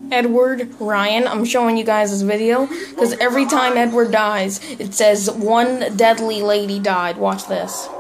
Edward Ryan. I'm showing you guys this video because every time Edward dies, it says one deadly lady died. Watch this.